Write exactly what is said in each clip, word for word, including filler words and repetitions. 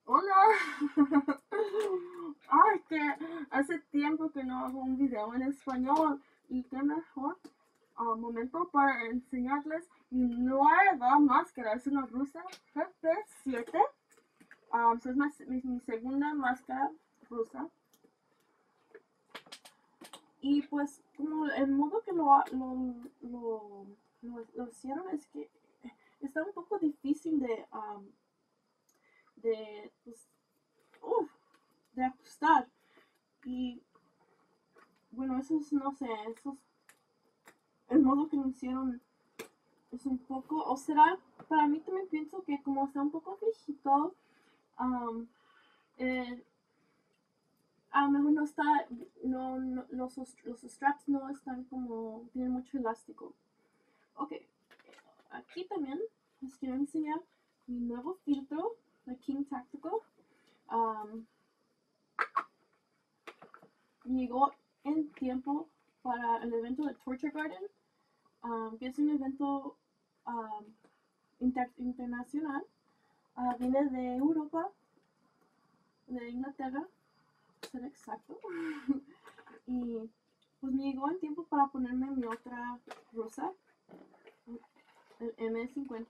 Hola. Ay, que hace tiempo que no hago un video en español y qué mejor ah, momento para enseñarles mi nueva máscara. Es una rusa G P siete. Um, so es más- mi, mi segunda máscara rusa. Y pues como el modo que lo, lo, lo, lo, lo hicieron es que está un poco difícil de, um, de, pues, uf, de ajustar. Y bueno, eso es, no sé, eso es el modo que lo hicieron es un poco, o será, para mí también pienso que como está un poco viejito, um, eh, a lo mejor no está, no, no, los, los straps no están como, tienen mucho elástico. Ok, aquí también les quiero enseñar mi nuevo filtro de King Tactical. Um, llegó en tiempo para el evento de Torture Garden, um, que es un evento um, inter internacional. Uh, viene de Europa, de Inglaterra, para ser exacto. Y pues me llegó el tiempo para ponerme mi otra rusa, el M cincuenta.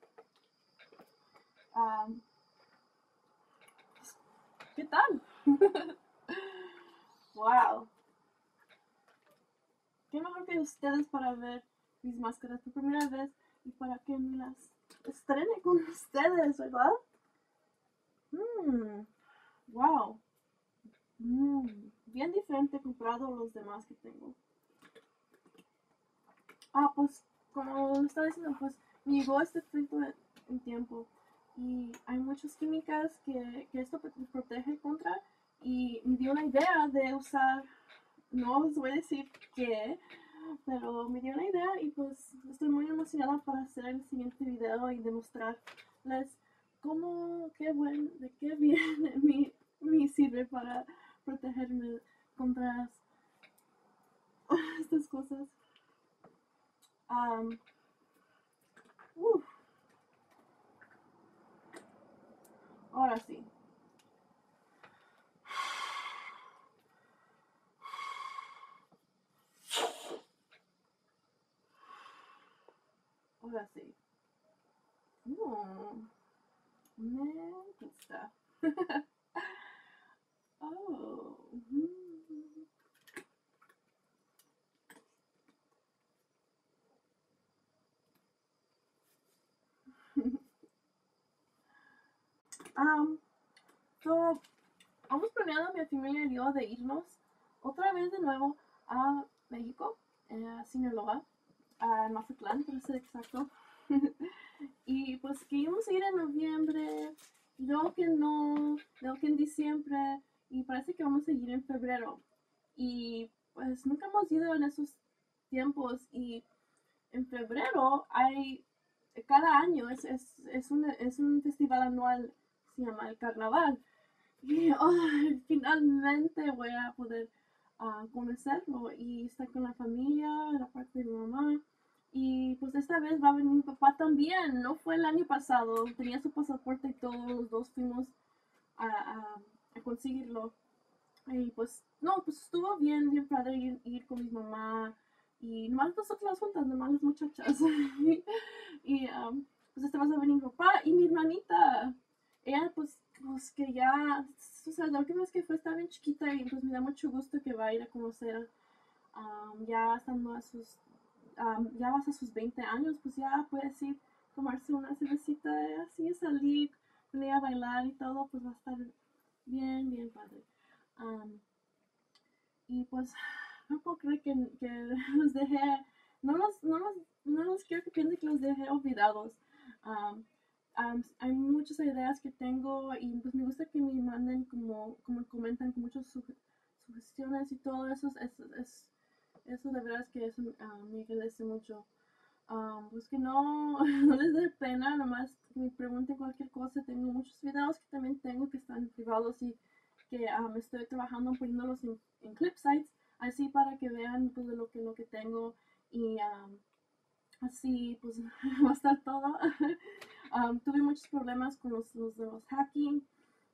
Um, ¿Qué tal? ¡Wow! ¿Qué mejor que ustedes para ver mis máscaras por primera vez y para que me las estrene con ustedes, ¿verdad? Mmm, wow. Mm, bien diferente comparado a los demás que tengo. Ah, pues como lo estaba diciendo, pues me llegó este filtro en tiempo y hay muchas químicas que, que esto protege contra y me dio una idea de usar, no os voy a decir qué, pero me dio una idea y pues estoy muy emocionada para hacer el siguiente video y demostrarles cómo, qué buen, de qué bien mi, mi sirve para protegerme contra estas cosas. Um, uf, ahora sí. Ahora sí. Mm, me gusta. Oh. Mm. um, so, hemos planeado mi familia y yo de irnos otra vez de nuevo a México, eh, a Sinaloa, a Mazatlán, para ser exacto. Y pues que íbamos a ir en noviembre, luego que no, luego que en diciembre, y parece que vamos a ir en febrero. Y pues nunca hemos ido en esos tiempos y en febrero hay, cada año es, es, es, un, es un festival anual, se llama el carnaval. Y oh, finalmente voy a poder uh, conocerlo y estar con la familia, la parte de mi mamá. Y pues esta vez va a venir mi papá también, no fue el año pasado, tenía su pasaporte y todos los dos fuimos a, a, a conseguirlo. Y pues, no, pues estuvo bien, bien padre ir, ir con mi mamá y nomás nosotras juntas, nomás las muchachas. y um, pues esta vez va a venir mi papá y mi hermanita. Ella, pues, pues que ya, o sea, la última vez que fue estaba bien chiquita y pues me da mucho gusto que va a ir a conocer, um, ya estando a sus, um, ya vas a sus veinte años, pues ya puede ir tomarse una cervecita, así salir con ella a bailar y todo, pues va a estar bien, bien padre. Um, y pues no puedo creer que, que los dejé, no los, no, los, no los quiero que piensen que los dejé olvidados. Um, um, hay muchas ideas que tengo y pues me gusta que me manden como, como comentan con muchas sugestiones y todo eso. Es, es, eso de verdad es que eso uh, me agradece mucho. Um, pues que no, no les dé pena, nomás que me pregunten cualquier cosa. Tengo muchos videos que también tengo que están privados y que um, estoy trabajando poniéndolos en, en clip sites, así para que vean pues, de lo que, lo que tengo y um, así pues va a estar todo. um, tuve muchos problemas con los, los de los hacking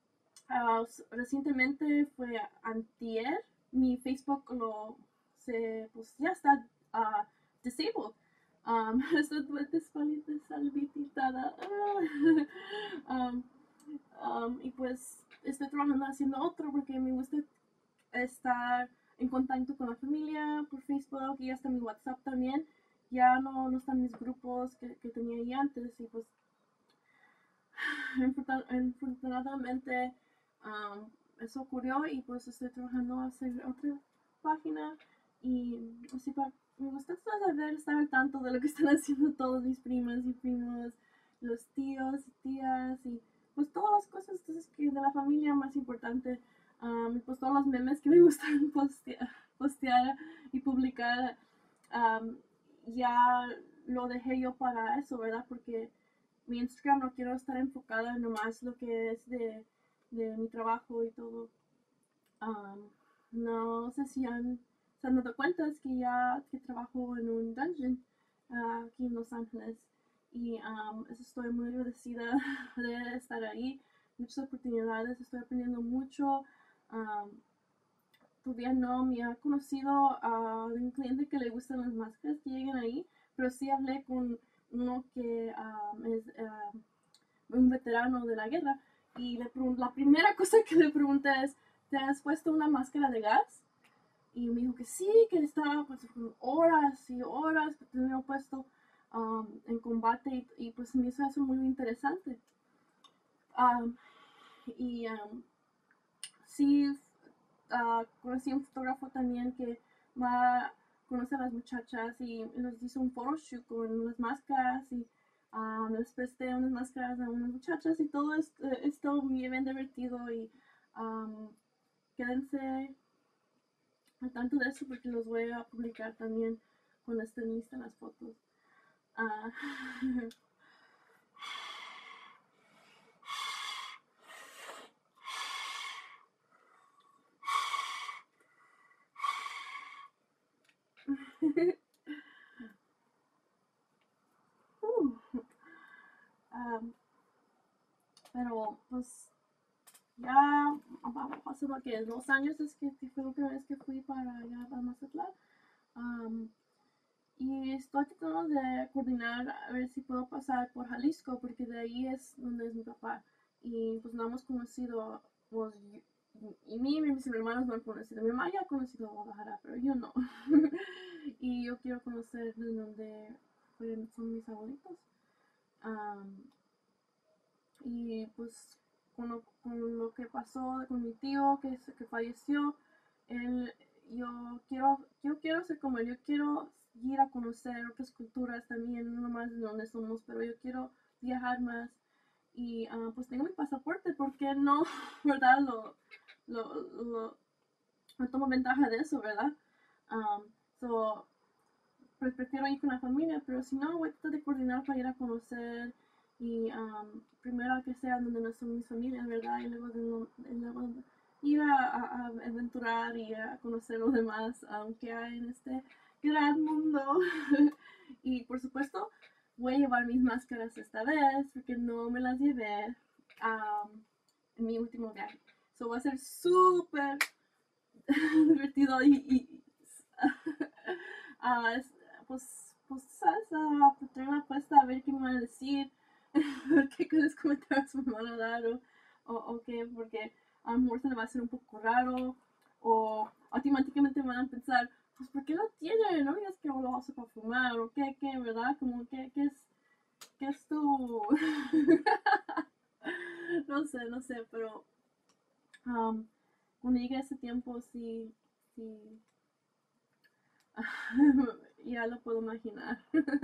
Uh, recientemente fue antier, mi Facebook lo se pues ya está uh, disabled. Um, estoy deshabilitada. um, um, y pues estoy trabajando haciendo otro porque me gusta estar en contacto con la familia por Facebook y hasta mi WhatsApp también. Ya no, no están mis grupos que, que tenía ahí antes y pues afortunadamente um, eso ocurrió y pues estoy trabajando a hacer otra página y así para me gusta saber estar al tanto de lo que están haciendo todos mis primas y primos, los tíos y tías y pues todas las cosas entonces, que de la familia más importante um, y pues todos los memes que me gustan postear, postear y publicar um, ya lo dejé yo para eso, ¿verdad? Porque mi Instagram no quiero estar enfocada en nomás lo que es de, de mi trabajo y todo. Um, no sé si han, se han dado cuenta, es que ya que trabajo en un dungeon uh, aquí en Los Ángeles y um, eso estoy muy agradecida de estar ahí. Muchas oportunidades, estoy aprendiendo mucho. Um, todavía no me ha conocido a un cliente que le gustan las máscaras que llegan ahí, pero sí hablé con uno que um, es uh, un veterano de la guerra y le la primera cosa que le pregunté es, ¿te has puesto una máscara de gas? Y me dijo que sí, que estaba pues horas y horas que tenía puesto um, en combate y, y, pues me hizo eso muy interesante. Um, y um, sí, uh, conocí a un fotógrafo también que va a conocer a las muchachas y nos hizo un photoshoot con unas máscaras y um, les presté unas máscaras a unas muchachas y todo esto, esto muy bien divertido y um, quédense al tanto de eso porque los voy a publicar también cuando estén listas las fotos. Uh, uh, um, pero pues ya hace lo que dos años es que fue la última vez que fui para allá para Mazatlán. Um, y estoy tratando de coordinar a ver si puedo pasar por Jalisco porque de ahí es donde es mi papá y pues no hemos conocido pues, y mí y mis hermanos no han conocido, mi mamá ya ha conocido Guadalajara pero yo no. Y yo quiero conocer de donde son mis abuelitos. Um, y pues con lo, con lo, que pasó con mi tío que, que falleció, él, yo quiero yo quiero ser como él, yo quiero ir a conocer otras culturas también, no nomás de donde somos, pero yo quiero viajar más y uh, pues tengo mi pasaporte, ¿por qué no? ¿Verdad? Lo, lo, lo, lo tomo ventaja de eso, ¿verdad? Um, so, pues prefiero ir con la familia, pero si no, voy a tratar de coordinar para ir a conocer y um, primero que sea donde no son mis familias, ¿verdad? Y luego, de, y luego ir a, a, a, aventurar y a conocer lo demás um, que hay en este gran mundo. Y por supuesto, voy a llevar mis máscaras esta vez porque no me las llevé um, en mi último viaje. So va a ser súper divertido y, y uh, pues, pues, ¿sabes? A tener una apuesta a ver qué me van a decir, a ver qué comentarios me van a dar o, o, o qué, porque a lo mejor se le va a hacer un poco raro o automáticamente van a pensar, pues, ¿por qué lo tiene? ¿No? Y es que lo hace para fumar o qué, qué, ¿verdad? Como, ¿qué, qué es, qué es tu...? No sé, no sé, pero um, cuando llegue ese tiempo, sí, sí, ya lo puedo imaginar.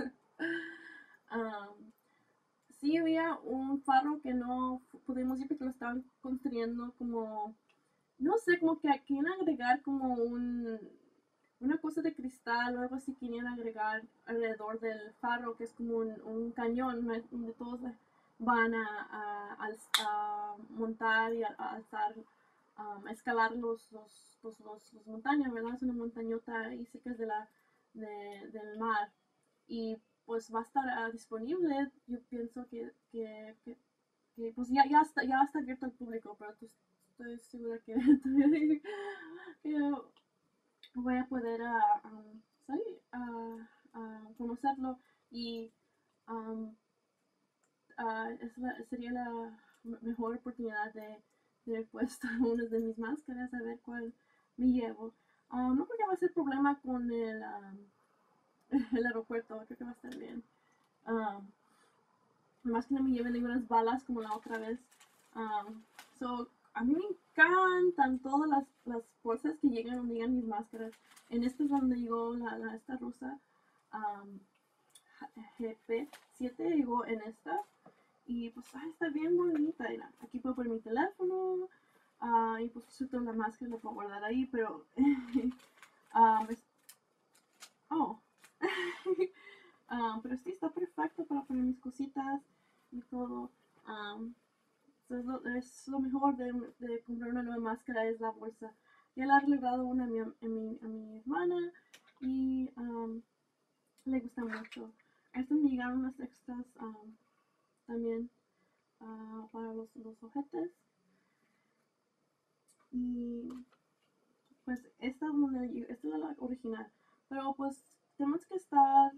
um, sí había un faro que no pudimos ir porque lo estaban construyendo como, no sé, como que querían agregar como un, una cosa de cristal o algo así, querían agregar alrededor del faro que es como un, un cañón donde todos van a, a, a montar y a, a alzar, um, a escalar los, los, los, los, los montañas, ¿verdad? Es una montañota y sé que es de la, de, del mar y pues va a estar uh, disponible. Yo pienso que, que, que, que pues ya, ya, está, ya está abierto al público, pero pues, estoy segura que, que voy a poder uh, um, salir a, a conocerlo y um, uh, es la, sería la mejor oportunidad de tener puesto una de mis máscaras, a ver cuál me llevo. Um, no creo que va a ser problema con el, um, el aeropuerto, creo que va a estar bien. Um, más que no me lleven ninguna balas como la otra vez. Um, so, a mí me encantan todas las, las cosas que llegan donde llegan mis máscaras. En este es donde llegó la, la, esta rusa um, G P siete, llegó en esta. Y pues ay, está bien bonita. Mira, aquí puedo poner mi teléfono. Uh, y pues suelto la máscara, la puedo guardar ahí, pero... um, es, oh. um, pero sí, está perfecto para poner mis cositas y todo. Um, es, lo, es lo mejor de, de comprar una nueva máscara, es la bolsa. Ya le he regalado una a mi, a mi, a mi hermana y um, le gusta mucho. Estas me llegaron unas extras um, también uh, para los, los ojetes. Y pues esta, esta es la original. Pero pues tenemos que estar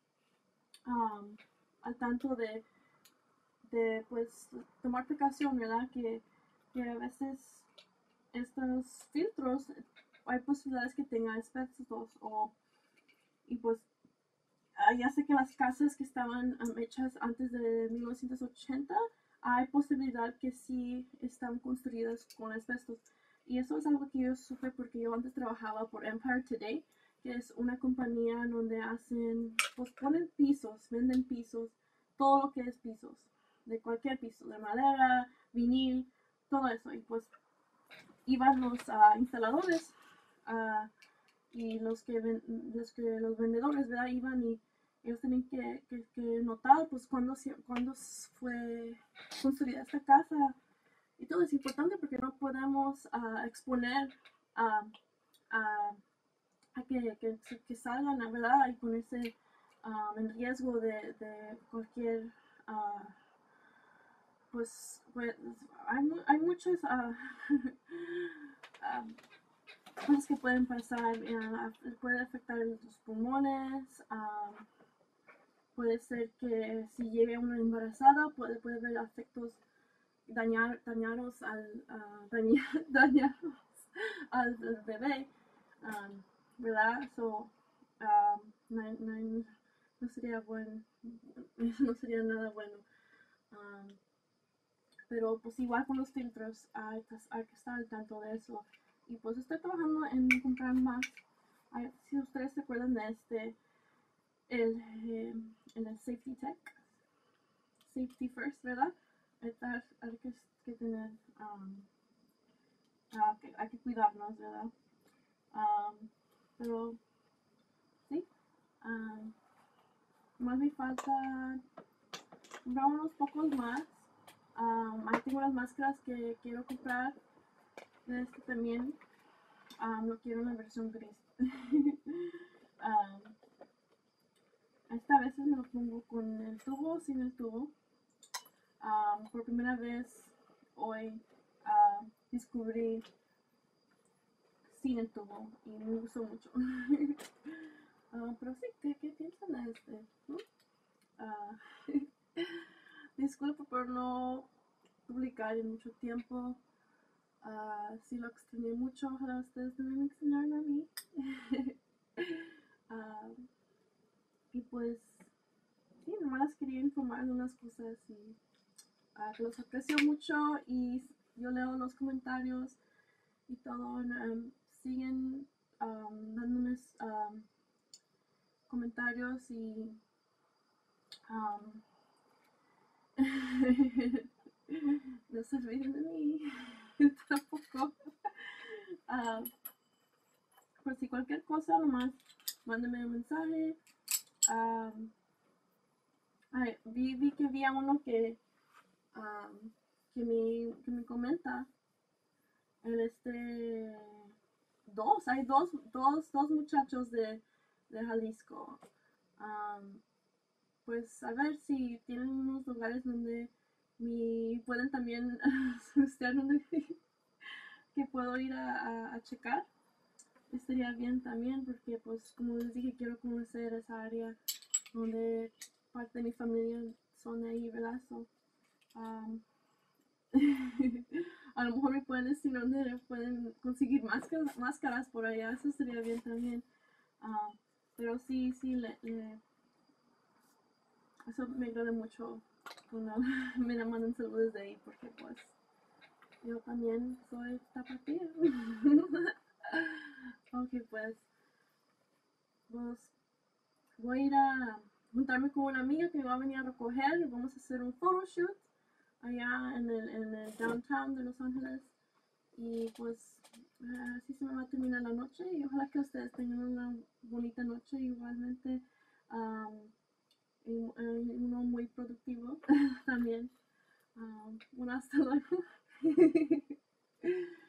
um, al tanto de, de pues tomar precaución, ¿verdad? Que, que a veces estos filtros hay posibilidades que tengan asbestos o y pues uh, ya sé que las casas que estaban um, hechas antes de mil novecientos ochenta hay posibilidad que sí están construidas con asbestos. Y eso es algo que yo supe porque yo antes trabajaba por Empire Today, que es una compañía donde hacen, pues ponen pisos, venden pisos, todo lo que es pisos, de cualquier piso, de madera, vinil, todo eso. Y pues iban los uh, instaladores uh, y los que, ven, los que los vendedores, ¿verdad? Iban y ellos tenían que, que, que notar pues cuándo, cuándo fue construida esta casa. Y todo es importante porque no podemos uh, exponer uh, uh, a que, que, que salgan, ¿verdad? Y ponerse um, en riesgo de, de cualquier, uh, pues, pues, hay, hay muchas uh, um, cosas que pueden pasar, uh, puede afectar los pulmones, um, puede ser que si llegue una embarazada puede, puede haber efectos dañar, dañaros al, uh, dañar, dañaros al, al bebé, um, ¿verdad? So, um, no, no, no sería bueno, no sería nada bueno. Um, pero pues igual con los filtros hay, hay que estar al tanto de eso. Y pues estoy trabajando en comprar más. Ay, si ustedes se acuerdan de este, el, eh, el Safety Tech, Safety First, ¿verdad? Hay, hay que, que tener, um, uh, que, hay que cuidarnos, ¿verdad? Um, pero sí, um, más me falta comprar unos pocos más. Um, ahí tengo las máscaras que quiero comprar. De este también um, lo quiero en la versión gris. um, esta a veces me lo pongo con el tubo o sin el tubo. Um, por primera vez hoy uh, descubrí sin el tubo y me gustó mucho. uh, pero sí, ¿qué, qué piensan de este? ¿No? Uh, disculpo por no publicar en mucho tiempo. Uh, si lo extrañé mucho, ojalá ustedes también me extrañaron a mí. uh, y pues, sí, nomás quería informar de unas cosas y uh, que los aprecio mucho y yo leo los comentarios y todo. Um, siguen um, dándome um, comentarios y um, no se olviden de mí tampoco. Uh, por si cualquier cosa, nomás mándame un mensaje. Um, ay, vi, vi que había uno que, um, que, me, que me comenta. El este. Dos, hay dos, dos, dos muchachos de, de Jalisco. Um, pues a ver si tienen unos lugares donde mi, pueden también usted donde que puedo ir a, a, a checar, estaría bien también, porque pues como les dije, quiero conocer esa área donde parte de mi familia son de ahí, ¿verdad? So, um, a lo mejor me pueden decir dónde pueden conseguir máscaras, máscaras por allá, eso estaría bien también. Um, pero sí, sí, le, le, eso me agrada mucho cuando me la mandan saludos de ahí, porque pues yo también soy tapatía. Ok, pues, pues voy a ir a juntarme con una amiga que me va a venir a recoger y vamos a hacer un photoshoot allá en el, en el downtown de Los Ángeles. Y pues uh, así se me va a terminar la noche y ojalá que ustedes tengan una bonita noche igualmente, um, y, y uno muy productivo también. Um, bueno, hasta luego.